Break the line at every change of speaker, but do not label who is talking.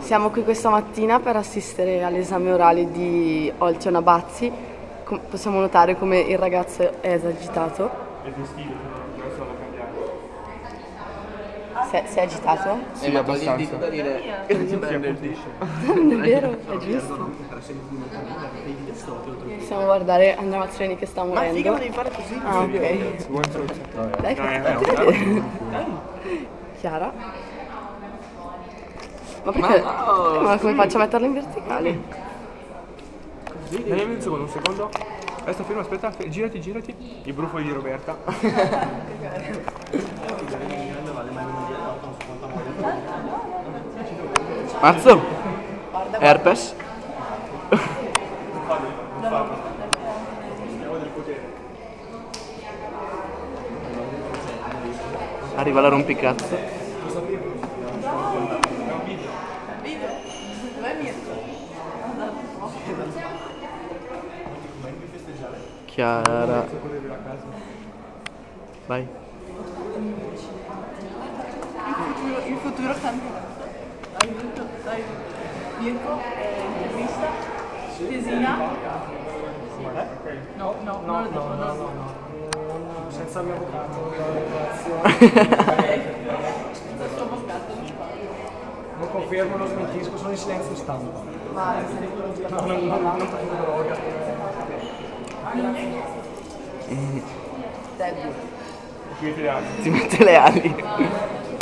Siamo qui questa mattina per assistere all'esame orale di Olcena Abazzi. Possiamo notare come il ragazzo è esagitato.
Il vestito, non so da cambiare.
Si è agitato?
Sì, abbastanza.
Non è vero, è giusto. Possiamo guardare Andrea Mazzoleni che sta morendo.
Ma figa, ma devi fare così?
Ah, ok.
Buon sorte.
Dai, fatti vedere. Chiara? Ma perché? Ma come faccio a metterla in verticale?
Dai, un secondo. Adesso fermo, aspetta, girati. I brufoli di Roberta.
Mazzo? Herpes? Arriva la rompicazzo. Chiara. Vai.
Il futuro candidato. Dai, Mirko, intervista, tesina. No, non lo dico, no.
Senza il mio avvocato, grazie. Non confermo, non smentisco, sono in silenzio stampa. No, non prendo droga.
Ti mette le ali.
Ti mette le ali.